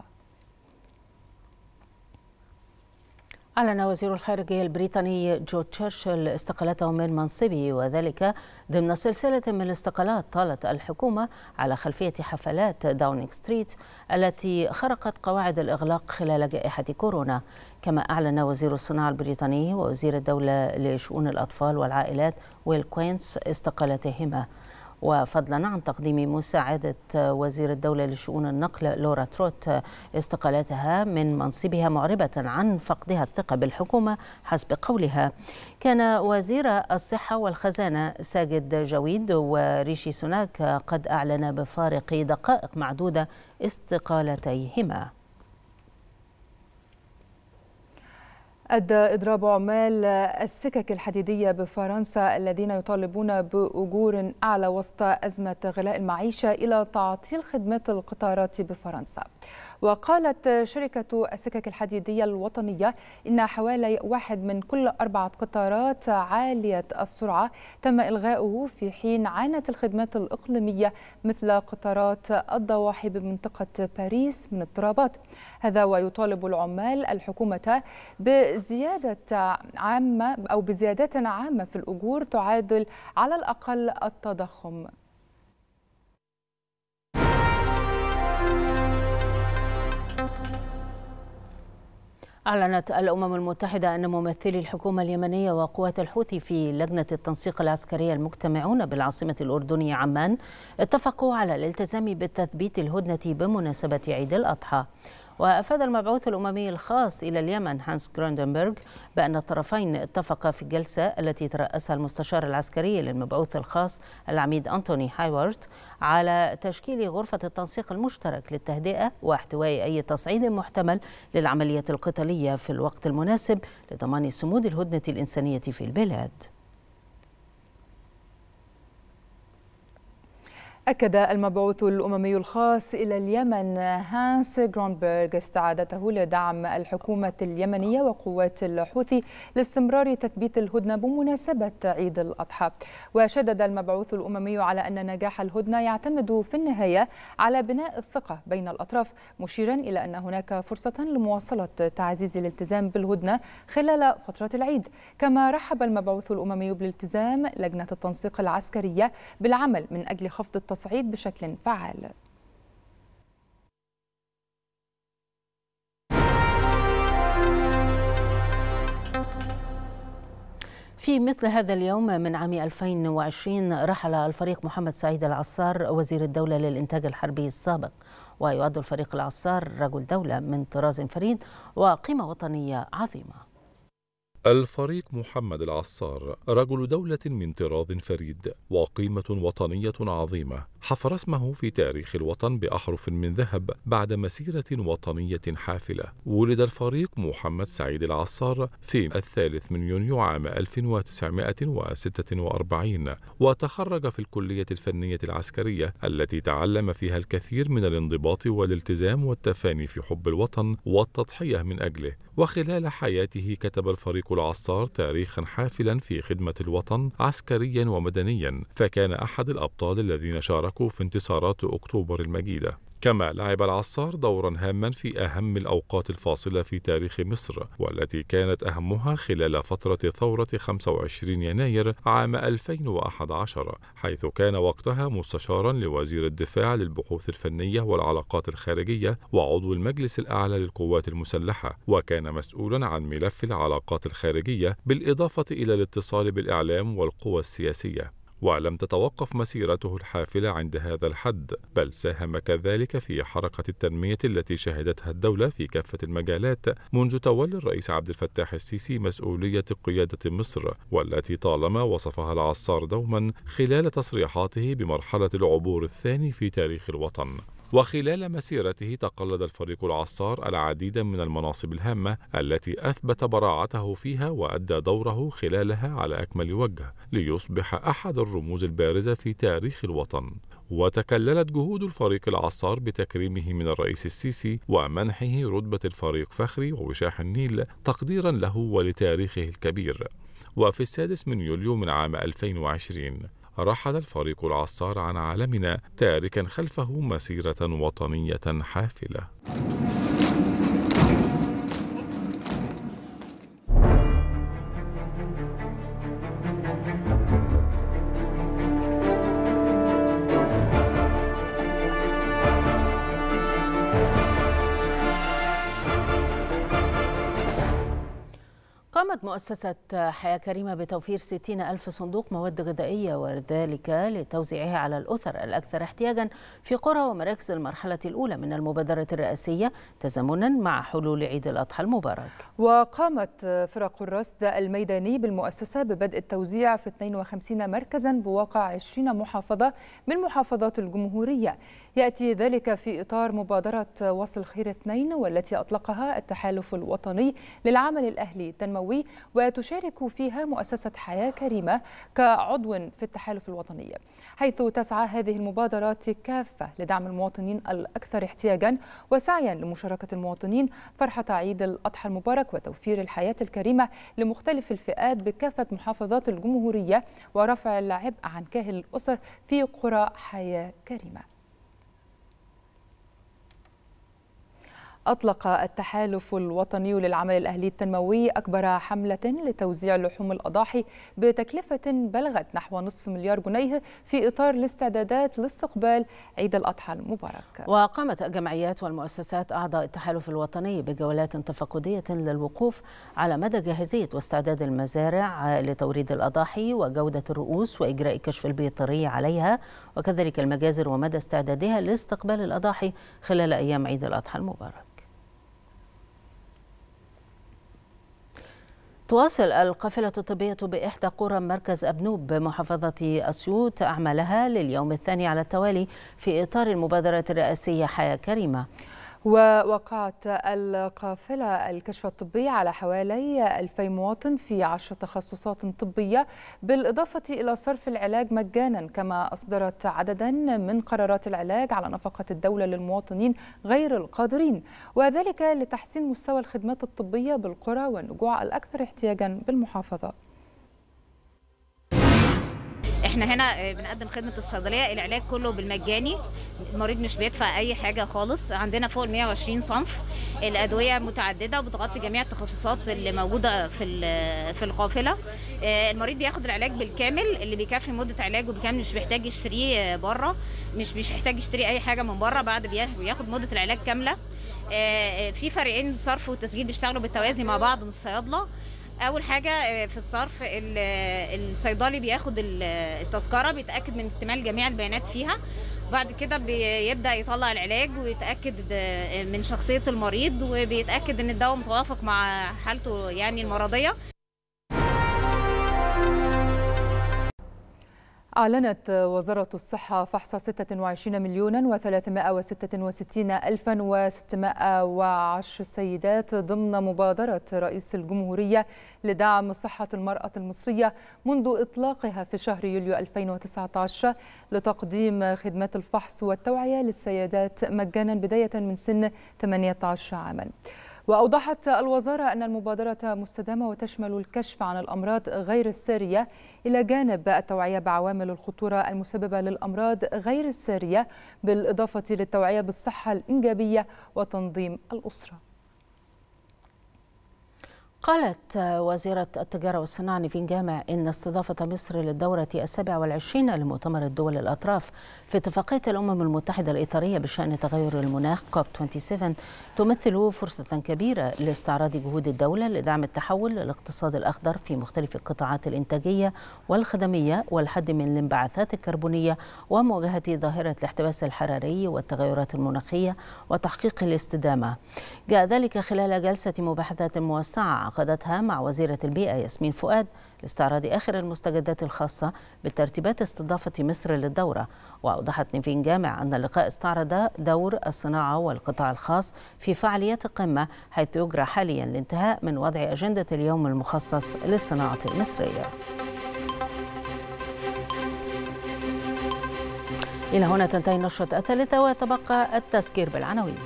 أعلن وزير الخارجية البريطاني جو تشرشل استقالته من منصبه، وذلك ضمن سلسلة من الاستقالات طالت الحكومة على خلفية حفلات داونينغ ستريت التي خرقت قواعد الإغلاق خلال جائحة كورونا. كما أعلن وزير الصناعة البريطاني ووزير الدولة لشؤون الأطفال والعائلات ويل كوينز استقالتهما، وفضلا عن تقديم مساعدة وزير الدولة لشؤون النقل لورا تروت استقالتها من منصبها، معربة عن فقدها الثقة بالحكومة حسب قولها. كان وزير الصحة والخزانة ساجد جويد وريشي سوناك قد أعلن بفارق دقائق معدودة استقالتيهما. أدى إضراب عمال السكك الحديدية بفرنسا الذين يطالبون بأجور أعلى وسط أزمة غلاء المعيشة إلى تعطيل خدمات القطارات بفرنسا. وقالت شركة السكك الحديدية الوطنية إن حوالي واحد من كل أربعة قطارات عالية السرعة تم إلغاؤه، في حين عانت الخدمات الإقليمية مثل قطارات الضواحي بمنطقة باريس من اضطرابات. هذا ويطالب العمال الحكومة بزيادة عامة أو بزيادات عامة في الأجور تعادل على الأقل التضخم. أعلنت الأمم المتحدة أن ممثلي الحكومة اليمنية وقوات الحوثي في لجنة التنسيق العسكرية المجتمعون بالعاصمة الأردنية عمان اتفقوا على الالتزام بالتثبيت الهدنة بمناسبة عيد الأضحى. وأفاد المبعوث الأممي الخاص إلى اليمن هانس جروندنبرغ بأن الطرفين اتفقا في الجلسة التي ترأسها المستشار العسكري للمبعوث الخاص العميد أنتوني هايورت على تشكيل غرفة التنسيق المشترك للتهدئة واحتواء أي تصعيد محتمل للعملية القتالية في الوقت المناسب لضمان صمود الهدنة الإنسانية في البلاد. أكد المبعوث الأممي الخاص إلى اليمن هانس جرونبرغ استعادته لدعم الحكومة اليمنية وقوات الحوثي لاستمرار تثبيت الهدنة بمناسبة عيد الأضحى. وشدد المبعوث الأممي على أن نجاح الهدنة يعتمد في النهاية على بناء الثقة بين الأطراف، مشيرا إلى أن هناك فرصة لمواصلة تعزيز الالتزام بالهدنة خلال فترة العيد. كما رحب المبعوث الأممي بالالتزام لجنة التنسيق العسكرية بالعمل من أجل خفض التصعيد التصعيد بشكل فعال. في مثل هذا اليوم من عام ألفين وعشرين رحل الفريق محمد سعيد العصار وزير الدولة للإنتاج الحربي السابق، ويعد الفريق العصار رجل دولة من طراز فريد وقيمة وطنية عظيمة. الفريق محمد العصار رجل دولة من طراز فريد وقيمة وطنية عظيمة، حفر اسمه في تاريخ الوطن بأحرف من ذهب بعد مسيرة وطنية حافلة. ولد الفريق محمد سعيد العصار في الثالث من يونيو عام ألف وتسعمائة وستة وأربعين، وتخرج في الكلية الفنية العسكرية التي تعلم فيها الكثير من الانضباط والالتزام والتفاني في حب الوطن والتضحية من أجله. وخلال حياته كتب الفريق العصار تاريخا حافلا في خدمة الوطن عسكريا ومدنيا، فكان أحد الأبطال الذين شاركوا في انتصارات أكتوبر المجيدة. كما لعب العصار دورا هاما في أهم الأوقات الفاصلة في تاريخ مصر، والتي كانت أهمها خلال فترة ثورة خمسة وعشرين يناير عام ألفين وأحد عشر، حيث كان وقتها مستشارا لوزير الدفاع للبحوث الفنية والعلاقات الخارجية وعضو المجلس الأعلى للقوات المسلحة، وكان مسؤولا عن ملف العلاقات الخارجية بالإضافة إلى الاتصال بالإعلام والقوى السياسية. ولم تتوقف مسيرته الحافلة عند هذا الحد، بل ساهم كذلك في حركة التنمية التي شهدتها الدولة في كافة المجالات منذ تولي الرئيس عبد الفتاح السيسي مسؤولية قيادة مصر، والتي طالما وصفها العصار دوما خلال تصريحاته بمرحلة العبور الثاني في تاريخ الوطن. وخلال مسيرته تقلد الفريق العصار العديد من المناصب الهامة التي أثبت براعته فيها وأدى دوره خلالها على أكمل وجه ليصبح أحد الرموز البارزة في تاريخ الوطن. وتكللت جهود الفريق العصار بتكريمه من الرئيس السيسي ومنحه رتبة الفريق فخري ووشاح النيل تقديرا له ولتاريخه الكبير. وفي السادس من يوليو من عام ألفين وعشرين رحل الفريق العصار عن عالمنا تاركا خلفه مسيرة وطنية حافلة. قامت مؤسسة حياة كريمة بتوفير ستين ألف صندوق مواد غذائية، وذلك لتوزيعها على الأسر الأكثر احتياجا في قرى ومراكز المرحلة الأولى من المبادرة الرئاسية تزامنا مع حلول عيد الأضحى المبارك. وقامت فرق الرصد الميداني بالمؤسسة ببدء التوزيع في اثنين وخمسين مركزا بواقع عشرين محافظة من محافظات الجمهورية. يأتي ذلك في إطار مبادرة وصل خير اثنين، والتي أطلقها التحالف الوطني للعمل الأهلي التنموي، وتشارك فيها مؤسسة حياة كريمة كعضو في التحالف الوطني، حيث تسعى هذه المبادرات كافة لدعم المواطنين الأكثر احتياجا وسعيا لمشاركة المواطنين فرحة عيد الأضحى المبارك وتوفير الحياة الكريمة لمختلف الفئات بكافة محافظات الجمهورية ورفع العبء عن كاهل الأسر في قرى حياة كريمة. أطلق التحالف الوطني للعمل الأهلي التنموي أكبر حملة لتوزيع لحوم الأضاحي بتكلفة بلغت نحو نصف مليار جنيه في إطار الاستعدادات لاستقبال عيد الأضحى المبارك. وقامت الجمعيات والمؤسسات أعضاء التحالف الوطني بجولات تفقدية للوقوف على مدى جاهزية واستعداد المزارع لتوريد الأضاحي وجودة الرؤوس وإجراء كشف البيطري عليها، وكذلك المجازر ومدى استعدادها لاستقبال الأضاحي خلال أيام عيد الأضحى المبارك. تواصل القافلة الطبية بإحدى قرى مركز أبنوب بمحافظة أسيوط أعمالها لليوم الثاني على التوالي في إطار المبادرة الرئاسية حياة كريمة. ووقعت القافلة الكشف الطبي على حوالي ألفي مواطن في عشر تخصصات طبية، بالإضافة إلى صرف العلاج مجانا، كما أصدرت عددا من قرارات العلاج على نفقة الدولة للمواطنين غير القادرين، وذلك لتحسين مستوى الخدمات الطبية بالقرى والنجوع الأكثر احتياجا بالمحافظة. احنا هنا بنقدم خدمة الصيدلية، العلاج كله بالمجاني، المريض مش بيدفع اي حاجة خالص. عندنا فوق مئة وعشرين صنف، الادوية متعددة وبتغطي جميع التخصصات اللي موجودة في في القافلة. المريض بياخد العلاج بالكامل اللي بيكفي مدة علاجه بالكامل، مش بيحتاج يشتريه بره، مش مش محتاج يشتري اي حاجة من بره، بعد بياخد مدة العلاج كاملة. في فريقين صرف والتسجيل بيشتغلوا بالتوازي مع بعض من الصيادلة. اول حاجه في الصرف الصيدلي بياخد التذكره، بيتاكد من اكتمال جميع البيانات فيها، بعد كده بيبدا يطلع العلاج ويتاكد من شخصيه المريض وبيتاكد ان الدواء متوافق مع حالته يعني المرضيه. أعلنت وزارة الصحة فحص ستة وعشرين مليون وثلاثمائة وستة وستين ألفا وستمائة وعشر سيدات ضمن مبادرة رئيس الجمهورية لدعم صحة المرأة المصرية منذ إطلاقها في شهر يوليو ألفين وتسعة عشر لتقديم خدمات الفحص والتوعية للسيدات مجانا بداية من سن ثمانية عشر عاما. وأوضحت الوزارة أن المبادرة مستدامة وتشمل الكشف عن الأمراض غير السارية إلى جانب التوعية بعوامل الخطورة المسببة للأمراض غير السارية، بالإضافة للتوعية بالصحة الإنجابية وتنظيم الأسرة. قالت وزيرة التجارة والصناعة نيفين جامع إن استضافة مصر للدورة السابعة والعشرين لمؤتمر الدول الأطراف في اتفاقية الأمم المتحدة الإطارية بشأن تغير المناخ كوب سبعة وعشرين تمثل فرصة كبيرة لاستعراض جهود الدولة لدعم التحول للاقتصاد الأخضر في مختلف القطاعات الإنتاجية والخدمية والحد من الانبعاثات الكربونية ومواجهة ظاهرة الاحتباس الحراري والتغيرات المناخية وتحقيق الاستدامة. جاء ذلك خلال جلسة مباحثات موسعة عقدتها مع وزيرة البيئة ياسمين فؤاد لاستعراض آخر المستجدات الخاصة بترتيبات استضافة مصر للدورة. وأوضحت نيفين جامع أن اللقاء استعرض دور الصناعة والقطاع الخاص في فعاليات القمة، حيث يجرى حاليا الانتهاء من وضع أجندة اليوم المخصص للصناعة المصرية. إلى هنا تنتهي النشرة الثالثة ويتبقى التذكير بالعناوين.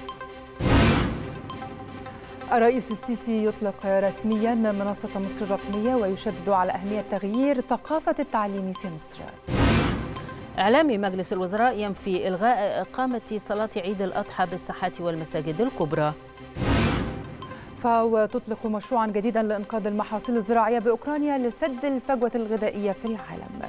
الرئيس السيسي يطلق رسميا منصة مصر الرقمية ويشدد على أهمية تغيير ثقافة التعليم في مصر. إعلامي مجلس الوزراء ينفي إلغاء إقامة صلاة عيد الأضحى بالساحات والمساجد الكبرى. فاو تطلق مشروعا جديدا لإنقاذ المحاصيل الزراعية بأوكرانيا لسد الفجوة الغذائية في العالم.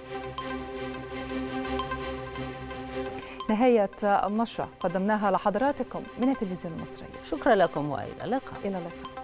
نهاية النشرة قدمناها لحضراتكم من التلفزيون المصري. شكرا لكم وإلى اللقاء. إلى اللقاء.